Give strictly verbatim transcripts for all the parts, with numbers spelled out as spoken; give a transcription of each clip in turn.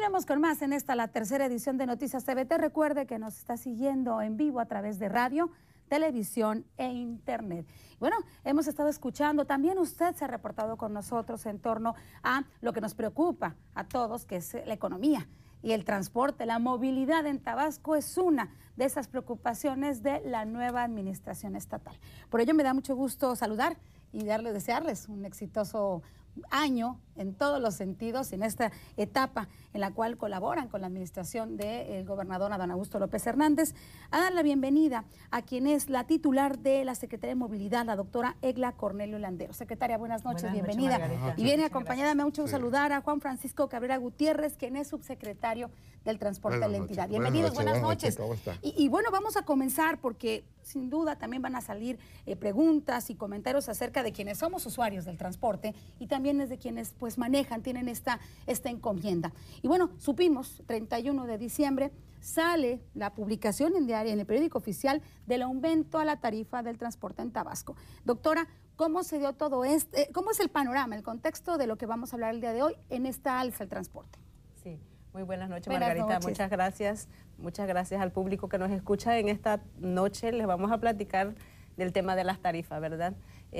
Continuemos con más en esta, la tercera edición de Noticias T V T. Recuerde que nos está siguiendo en vivo a través de radio, televisión e internet. Bueno, hemos estado escuchando, también usted se ha reportado con nosotros en torno a lo que nos preocupa a todos, que es la economía y el transporte. La movilidad en Tabasco es una de esas preocupaciones de la nueva administración estatal. Por ello me da mucho gusto saludar y darles, desearles un exitoso año en todos los sentidos, en esta etapa en la cual colaboran con la administración del gobernador Adán Augusto López Hernández. A dar la bienvenida a quien es la titular de la Secretaría de Movilidad, la doctora Egla Cornelio Landero. Secretaria, buenas noches, buenas bienvenida. Noches, y viene acompañada, me ha mucho sí. saludar a Juan Francisco Cabrera Gutiérrez, quien es subsecretario del transporte buenas de la noches. entidad. Bienvenidos, buenas noches. Buenas noches. Buenas noches. Y, y bueno, vamos a comenzar porque sin duda también van a salir eh, preguntas y comentarios acerca de quienes somos usuarios del transporte y también es de quienes pues manejan, tienen esta, esta encomienda. Y bueno, supimos, treinta y uno de diciembre, sale la publicación en diario, en el periódico oficial, del aumento a la tarifa del transporte en Tabasco. Doctora, ¿cómo se dio todo esto? ¿Cómo es el panorama, el contexto de lo que vamos a hablar el día de hoy en esta alza al transporte? Sí. Muy buenas noches, buenas Margarita. Noches. Muchas gracias. Muchas gracias al público que nos escucha. En esta noche les vamos a platicar del tema de las tarifas, ¿verdad?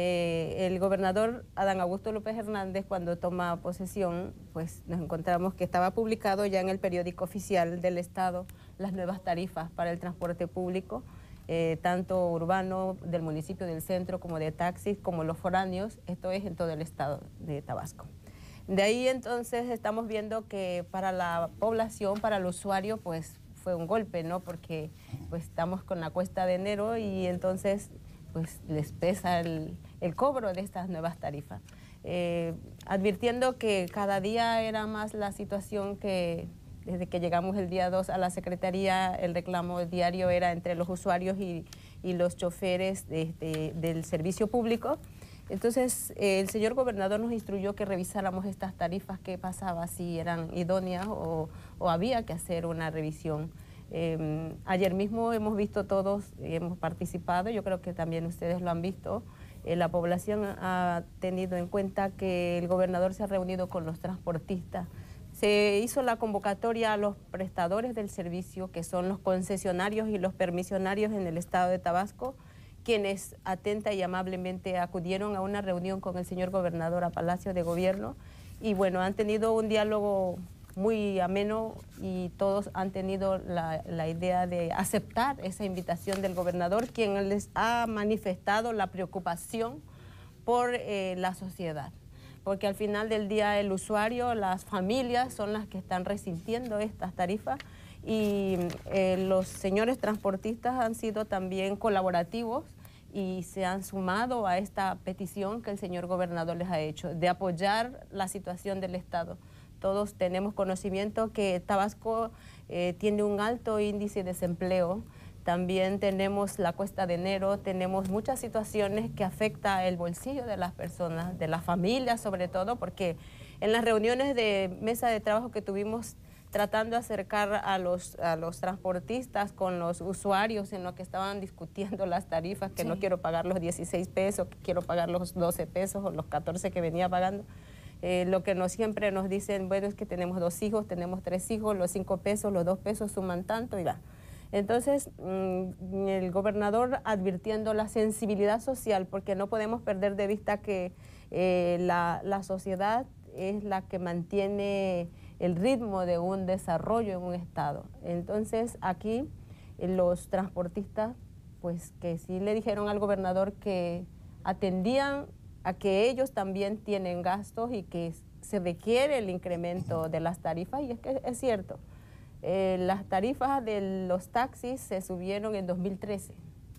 Eh, el gobernador Adán Augusto López Hernández, cuando toma posesión, pues nos encontramos que estaba publicado ya en el periódico oficial del Estado las nuevas tarifas para el transporte público, eh, tanto urbano, del municipio del centro, como de taxis, como los foráneos. Esto es en todo el estado de Tabasco. De ahí entonces estamos viendo que para la población, para el usuario, pues fue un golpe, ¿no? Porque pues estamos con la cuesta de enero y entonces pues les pesa el, el cobro de estas nuevas tarifas. Eh, advirtiendo que cada día era más la situación que desde que llegamos el día dos a la Secretaría, el reclamo diario era entre los usuarios y, y los choferes de, de, del servicio público. Entonces, eh, el señor gobernador nos instruyó que revisáramos estas tarifas, qué pasaba, si eran idóneas o, o había que hacer una revisión. Eh, ayer mismo hemos visto todos, hemos participado, yo creo que también ustedes lo han visto, eh, la población ha tenido en cuenta que el gobernador se ha reunido con los transportistas. Se hizo la convocatoria a los prestadores del servicio, que son los concesionarios y los permisionarios en el estado de Tabasco, quienes atenta y amablemente acudieron a una reunión con el señor gobernador a Palacio de Gobierno y bueno, han tenido un diálogo muy ameno y todos han tenido la, la idea de aceptar esa invitación del gobernador, quien les ha manifestado la preocupación por eh, la sociedad, porque al final del día el usuario, las familias son las que están resintiendo estas tarifas. Y eh, los señores transportistas han sido también colaborativos y se han sumado a esta petición que el señor gobernador les ha hecho, de apoyar la situación del Estado. Todos tenemos conocimiento que Tabasco eh, tiene un alto índice de desempleo, también tenemos la cuesta de enero, tenemos muchas situaciones que afectan el bolsillo de las personas, de las familias sobre todo, porque en las reuniones de mesa de trabajo que tuvimos tratando de acercar a los, a los transportistas con los usuarios en lo que estaban discutiendo las tarifas, que sí. no quiero pagar los dieciséis pesos, que quiero pagar los doce pesos o los catorce que venía pagando. Eh, lo que nos, siempre nos dicen, bueno, es que tenemos dos hijos, tenemos tres hijos, los cinco pesos, los dos pesos suman tanto y va. Entonces, mmm, el gobernador advirtiendo la sensibilidad social, porque no podemos perder de vista que eh, la, la sociedad es la que mantiene el ritmo de un desarrollo en un estado. Entonces aquí eh, los transportistas pues que sí le dijeron al gobernador que atendían a que ellos también tienen gastos y que se requiere el incremento de las tarifas, y es que es cierto, eh, las tarifas de los taxis se subieron en dos mil trece,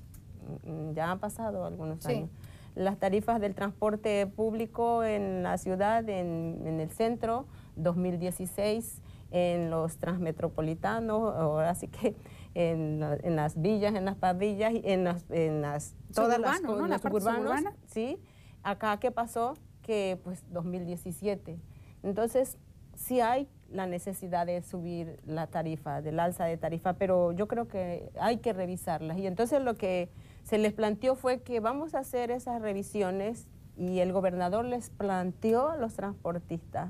ya han pasado algunos sí. años. Las tarifas del transporte público en la ciudad, en, en el centro, dos mil dieciséis, en los transmetropolitanos, ahora sí que en, en las villas, en las parrillas, en las, en las todas las ¿no? en la los suburbanos, sí. Acá, ¿qué pasó? Que pues dos mil diecisiete. Entonces, sí hay la necesidad de subir la tarifa, del alza de tarifa, pero yo creo que hay que revisarlas. Y entonces lo que se les planteó fue que vamos a hacer esas revisiones y el gobernador les planteó a los transportistas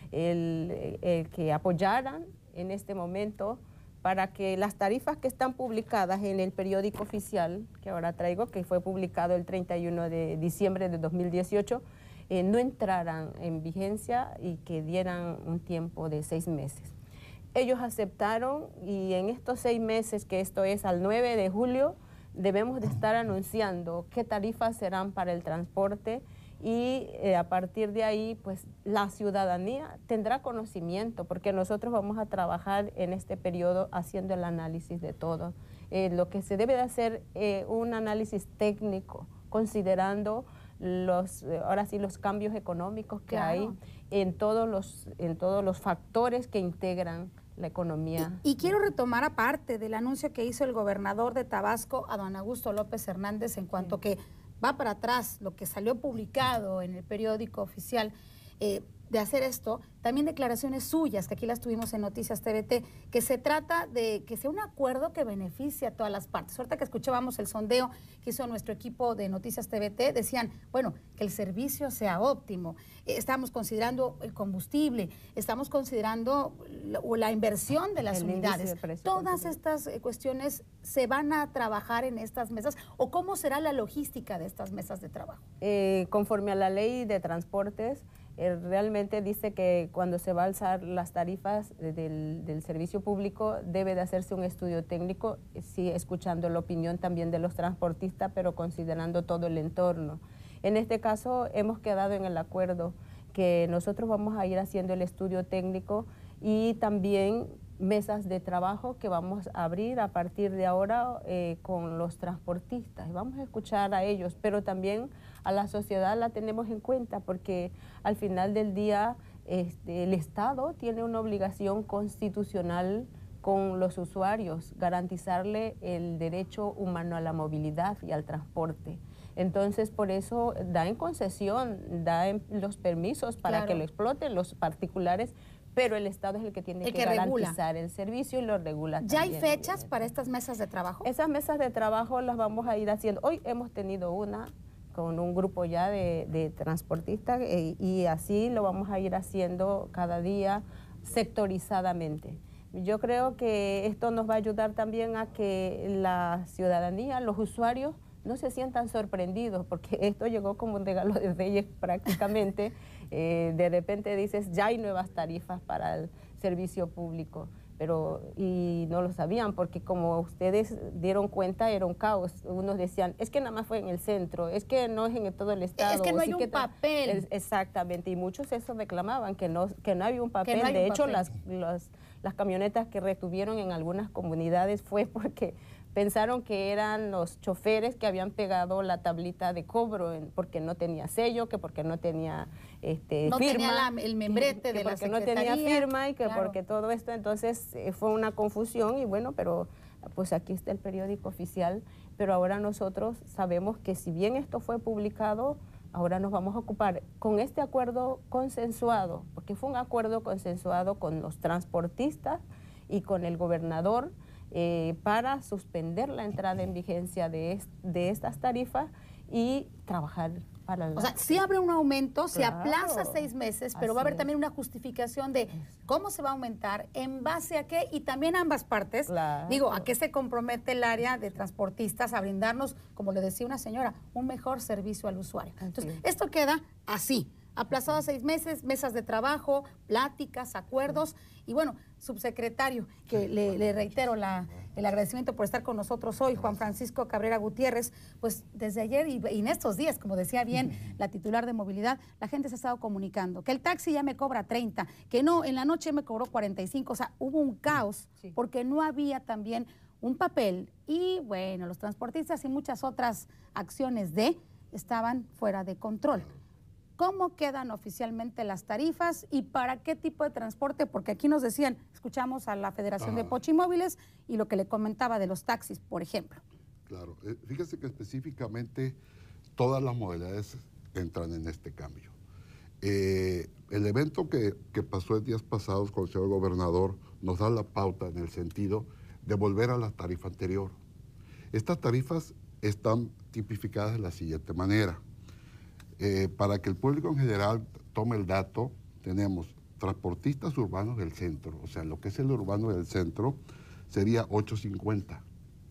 el, el que apoyaran en este momento para que las tarifas que están publicadas en el periódico oficial, que ahora traigo, que fue publicado el treinta y uno de diciembre de dos mil dieciocho, eh, no entraran en vigencia y que dieran un tiempo de seis meses. Ellos aceptaron y en estos seis meses, que esto es al nueve de julio, debemos de estar anunciando qué tarifas serán para el transporte y eh, a partir de ahí, pues la ciudadanía tendrá conocimiento, porque nosotros vamos a trabajar en este periodo haciendo el análisis de todo. Eh, lo que se debe de hacer es eh, un análisis técnico, considerando los, eh, ahora sí, los cambios económicos que Claro. hay en todos los, en todos los factores que integran la economía. Y, y quiero retomar aparte del anuncio que hizo el gobernador de Tabasco, Adán Augusto López Hernández, en cuanto sí. que va para atrás lo que salió publicado en el periódico oficial, eh, de hacer esto, también declaraciones suyas, que aquí las tuvimos en Noticias T V T, que se trata de que sea un acuerdo que beneficie a todas las partes. Ahorita que escuchábamos el sondeo que hizo nuestro equipo de Noticias T V T, decían, bueno, que el servicio sea óptimo, eh, estamos considerando el combustible, estamos considerando la, la inversión de las el unidades. De Todas estas eh, cuestiones se van a trabajar en estas mesas, o cómo será la logística de estas mesas de trabajo. Eh, conforme a la ley de transportes, eh, realmente dice que cuando se va a alzar las tarifas del, del servicio público debe de hacerse un estudio técnico, sí, escuchando la opinión también de los transportistas, pero considerando todo el entorno. En este caso hemos quedado en el acuerdo que nosotros vamos a ir haciendo el estudio técnico y también mesas de trabajo que vamos a abrir a partir de ahora eh, con los transportistas. Vamos a escuchar a ellos, pero también a la sociedad la tenemos en cuenta porque al final del día este, el Estado tiene una obligación constitucional con los usuarios, garantizarle el derecho humano a la movilidad y al transporte. Entonces, por eso da en concesión, da en los permisos para claro. que lo exploten los particulares, pero el Estado es el que tiene el que, que garantizar regula. el servicio y lo regula. ¿Ya también, hay fechas obviamente. para estas mesas de trabajo? Esas mesas de trabajo las vamos a ir haciendo. Hoy hemos tenido una con un grupo ya de, de transportistas eh, y así lo vamos a ir haciendo cada día sectorizadamente. Yo creo que esto nos va a ayudar también a que la ciudadanía, los usuarios, no se sientan sorprendidos, porque esto llegó como un regalo de Reyes prácticamente. Eh, de repente dices, ya hay nuevas tarifas para el servicio público, pero y no lo sabían, porque como ustedes dieron cuenta, era un caos. Unos decían, es que nada más fue en el centro, es que no es en todo el estado. Es que no hay sí un que papel. Es, exactamente, y muchos eso reclamaban, que no, que no había un papel. No hay de un hecho, papel. Las, las, las camionetas que retuvieron en algunas comunidades fue porque pensaron que eran los choferes que habían pegado la tablita de cobro en, porque no tenía sello, que porque no tenía este, no firma. tenía la, el membrete que, que de la porque secretaría. no tenía firma y que claro. porque todo esto, entonces eh, fue una confusión y bueno, pero pues aquí está el periódico oficial, pero ahora nosotros sabemos que si bien esto fue publicado, ahora nos vamos a ocupar con este acuerdo consensuado, porque fue un acuerdo consensuado con los transportistas y con el gobernador, Eh, para suspender la entrada en vigencia de, est de estas tarifas y trabajar para la... O sea, sí habrá un aumento, claro, se aplaza seis meses, pero va a haber es. también una justificación de cómo se va a aumentar, en base a qué, y también ambas partes, claro. digo, a qué se compromete el área de transportistas a brindarnos, como le decía una señora, un mejor servicio al usuario. Entonces, sí. esto queda así. Aplazado a seis meses, mesas de trabajo, pláticas, acuerdos. Y bueno, subsecretario, que le, le reitero la, el agradecimiento por estar con nosotros hoy, Juan Francisco Cabrera Gutiérrez, pues desde ayer y, y en estos días, como decía bien la titular de movilidad, la gente se ha estado comunicando, que el taxi ya me cobra treinta, que no, en la noche me cobró cuarenta y cinco, o sea, hubo un caos sí. porque no había también un papel y bueno, los transportistas y muchas otras acciones de estaban fuera de control. ¿Cómo quedan oficialmente las tarifas y para qué tipo de transporte? Porque aquí nos decían, escuchamos a la Federación Ajá. de Pochimóviles y lo que le comentaba de los taxis, por ejemplo. Claro, eh, fíjese que específicamente todas las modalidades entran en este cambio. Eh, el evento que, que pasó en días pasados con el señor gobernador nos da la pauta en el sentido de volver a la tarifa anterior. Estas tarifas están tipificadas de la siguiente manera. Eh, para que el público en general tome el dato, tenemos transportistas urbanos del centro, o sea, lo que es el urbano del centro, sería ocho cincuenta.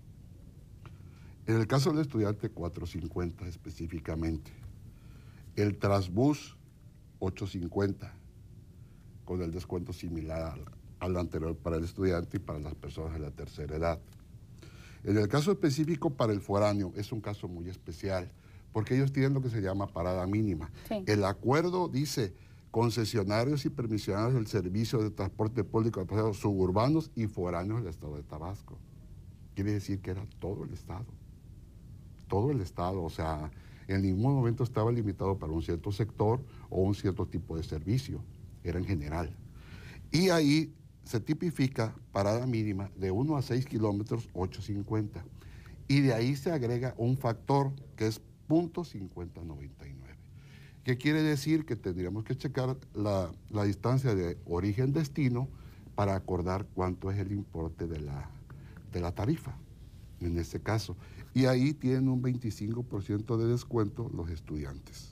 En el caso del estudiante, cuatro cincuenta específicamente. El Transbús, ocho cincuenta, con el descuento similar al, al anterior para el estudiante y para las personas de la tercera edad. En el caso específico para el foráneo, es un caso muy especial, porque ellos tienen lo que se llama parada mínima. Sí. El acuerdo dice concesionarios y permisionarios del servicio de transporte público de pasajeros suburbanos y foráneos del estado de Tabasco. Quiere decir que era todo el estado. Todo el estado, o sea, en ningún momento estaba limitado para un cierto sector o un cierto tipo de servicio, era en general. Y ahí se tipifica parada mínima de uno a seis kilómetros, ocho cincuenta. Y de ahí se agrega un factor que es punto cincuenta noventa y nueve. ¿Qué quiere decir? Que tendríamos que checar la, la distancia de origen-destino para acordar cuánto es el importe de la, de la tarifa, en este caso. Y ahí tienen un veinticinco por ciento de descuento los estudiantes.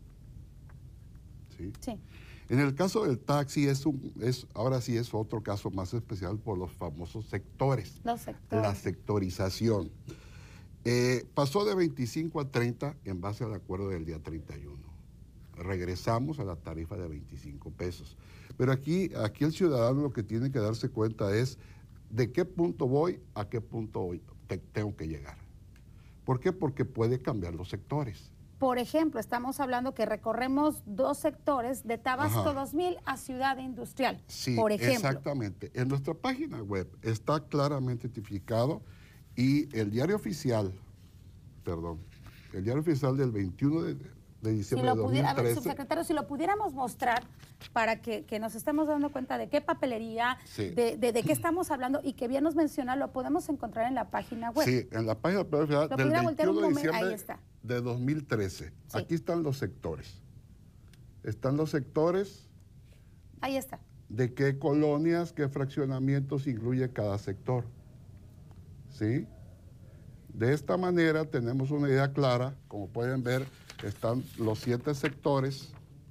¿Sí? Sí. En el caso del taxi, es un, es, ahora sí es otro caso más especial por los famosos sectores. Los sectores. La sectorización. Eh, pasó de veinticinco a treinta en base al acuerdo del día treinta y uno. Regresamos a la tarifa de veinticinco pesos. Pero aquí, aquí el ciudadano lo que tiene que darse cuenta es de qué punto voy a qué punto voy, te, tengo que llegar. ¿Por qué? Porque puede cambiar los sectores. Por ejemplo, estamos hablando que recorremos dos sectores de Tabasco Ajá. dos mil a Ciudad Industrial, Sí, por ejemplo. exactamente. En nuestra página web está claramente identificado y el diario oficial, perdón, el diario oficial del veintiuno de, de Si diciembre lo de pudiera, a ver, dos mil trece. subsecretario, si lo pudiéramos mostrar para que, que nos estemos dando cuenta de qué papelería, Sí. de, de, de qué estamos hablando y que bien nos menciona, lo podemos encontrar en la página web. Sí, en la página web del pudiera voltear un veintiuno de momen- diciembre ahí está. de dos mil trece. Sí. Aquí están los sectores. Están los sectores Ahí está. de qué colonias, qué fraccionamientos incluye cada sector. ¿Sí? De esta manera tenemos una idea clara. Como pueden ver, están los siete sectores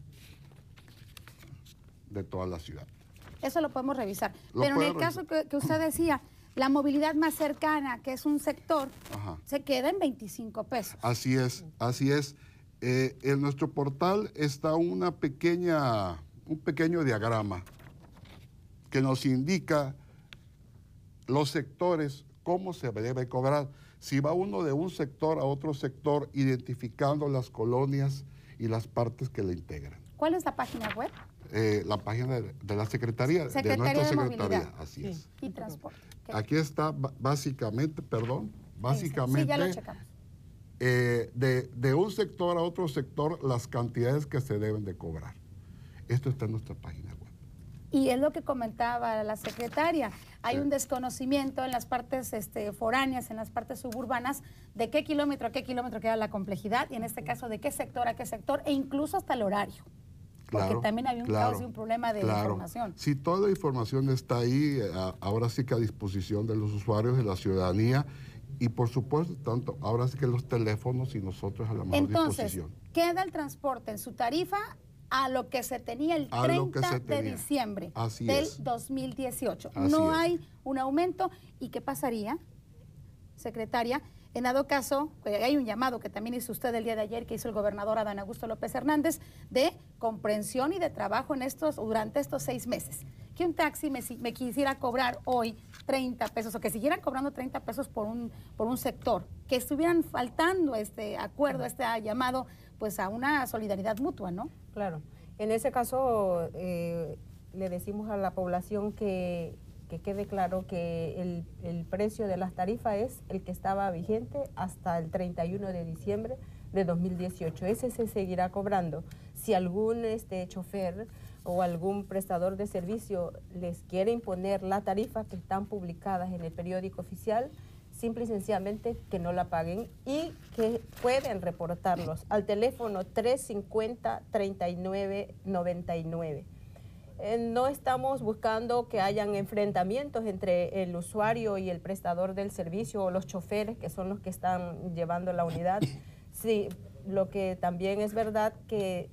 de toda la ciudad. Eso lo podemos revisar. Lo Pero en puede el caso revisar. que, que usted decía, la movilidad más cercana, que es un sector, Ajá. se queda en veinticinco pesos. Así es, así es. Eh, en nuestro portal está una pequeña, un pequeño diagrama que nos indica los sectores, cómo se debe cobrar. Si va uno de un sector a otro sector, identificando las colonias y las partes que le integran. ¿Cuál es la página web? Eh, la página de, de la Secretaría, Secretaría de nuestra de Secretaría, Movilidad. así Sí. es. Y transporte. Ok. Aquí está ba- básicamente, perdón, Ahí está. Sí, ya lo básicamente checamos. eh, de, de un sector a otro sector las cantidades que se deben de cobrar. Esto está en nuestra página web. Y es lo que comentaba la secretaria. Hay Sí. un desconocimiento en las partes este, foráneas, en las partes suburbanas, de qué kilómetro a qué kilómetro queda la complejidad, y en este caso de qué sector a qué sector, e incluso hasta el horario. Porque Claro, también había un claro, caos y un problema de claro. información. Si toda la información está ahí, eh, a- ahora sí que a disposición de los usuarios, de la ciudadanía, y por supuesto, tanto ahora sí que los teléfonos y nosotros a la mejor Entonces, disposición. queda el transporte en su tarifa a lo que se tenía el A lo que treinta se de tenía. diciembre Así del es. dos mil dieciocho. Así No es. hay un aumento. ¿Y qué pasaría, secretaria? En dado caso, eh, hay un llamado que también hizo usted el día de ayer, que hizo el gobernador Adán Augusto López Hernández, de comprensión y de trabajo en estos, durante estos seis meses. Que un taxi me, si- me quisiera cobrar hoy treinta pesos, o que siguieran cobrando treinta pesos por un, por un sector, que estuvieran faltando este acuerdo, este llamado, pues a una solidaridad mutua, ¿no? Claro. En ese caso, eh, le decimos a la población que, que quede claro que el, el precio de las tarifas es el que estaba vigente hasta el treinta y uno de diciembre de dos mil dieciocho. Ese se seguirá cobrando. Si algún este, chofer o algún prestador de servicio les quiere imponer la tarifa que están publicadas en el periódico oficial, simple y sencillamente que no la paguen y que pueden reportarlos al teléfono tres cincuenta, treinta y nueve, noventa y nueve. Eh, no estamos buscando que hayan enfrentamientos entre el usuario y el prestador del servicio o los choferes, que son los que están llevando la unidad. Sí, lo que también es verdad que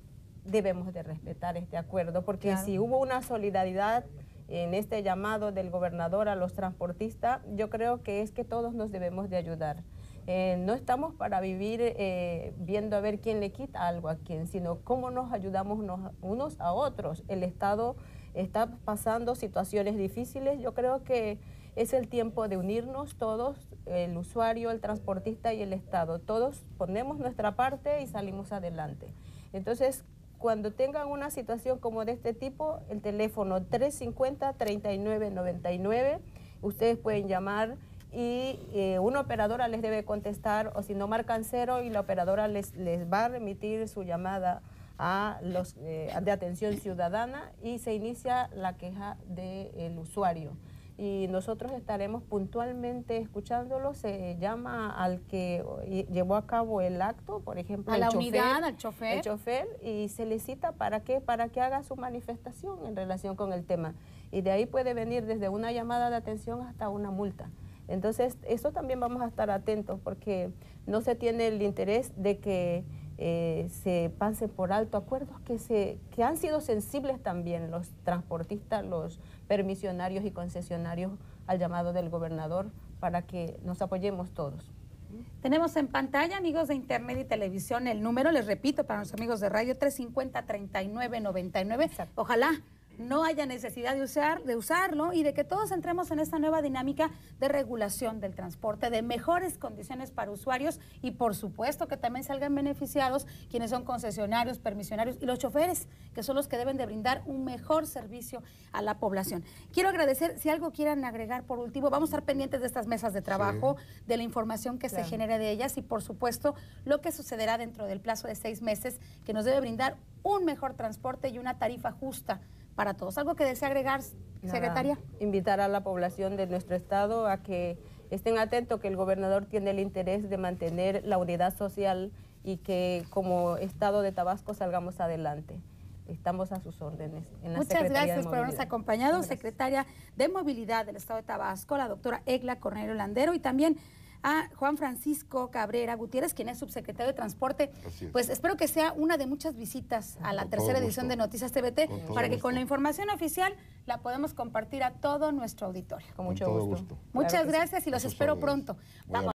debemos de respetar este acuerdo, porque Claro. si hubo una solidaridad en este llamado del gobernador a los transportistas, yo creo que es que todos nos debemos de ayudar. Eh, no estamos para vivir eh, viendo a ver quién le quita algo a quién, sino cómo nos ayudamos unos, unos a otros. El Estado está pasando situaciones difíciles. Yo creo que es el tiempo de unirnos todos, el usuario, el transportista y el Estado. Todos ponemos nuestra parte y salimos adelante. Entonces, cuando tengan una situación como de este tipo, el teléfono tres cinco cero, treinta y nueve noventa y nueve, ustedes pueden llamar y eh, una operadora les debe contestar, o si no marcan cero y la operadora les, les va a remitir su llamada a los eh, de atención ciudadana y se inicia la queja del usuario. Y nosotros estaremos puntualmente escuchándolo. Se llama al que llevó a cabo el acto, por ejemplo, A el la chofer, unidad, al chofer. el chofer, y se le cita para qué, para que haga su manifestación en relación con el tema. Y de ahí puede venir desde una llamada de atención hasta una multa. Entonces, eso también vamos a estar atentos, porque no se tiene el interés de que eh, se pasen por alto acuerdos que, se, que han sido sensibles también los transportistas, los permisionarios y concesionarios al llamado del gobernador, para que nos apoyemos todos. Tenemos en pantalla, amigos de Internet y Televisión, el número, les repito, para nuestros amigos de radio, tres cinco cero, treinta y nueve noventa y nueve. Exacto. Ojalá no haya necesidad de, usar, de usarlo y de que todos entremos en esta nueva dinámica de regulación del transporte, de mejores condiciones para usuarios y por supuesto que también salgan beneficiados quienes son concesionarios, permisionarios y los choferes, que son los que deben de brindar un mejor servicio a la población. Quiero agradecer, si algo quieran agregar por último, vamos a estar pendientes de estas mesas de trabajo, sí, de la información que claro. se genere de ellas y por supuesto lo que sucederá dentro del plazo de seis meses que nos debe brindar un mejor transporte y una tarifa justa para todos. ¿Algo que desea agregar, secretaria? Nada, invitar a la población de nuestro estado a que estén atentos, que el gobernador tiene el interés de mantener la unidad social y que como estado de Tabasco salgamos adelante. Estamos a sus órdenes en la Muchas Secretaría gracias de por habernos Movilidad. acompañado, Gracias. Secretaria de Movilidad del Estado de Tabasco, la doctora Egla Cornelio Landero, y también a Juan Francisco Cabrera Gutiérrez, quien es subsecretario de Transporte. Así es. Pues espero que sea una de muchas visitas a la Con tercera todo edición gusto. de Noticias T V T, Con todo para que gusto. con la información oficial la podemos compartir a todo nuestro auditorio. Con mucho todo gusto. gusto. Muchas Claro que sí. gracias y los A sus espero órdenes. pronto. Muy Vamos.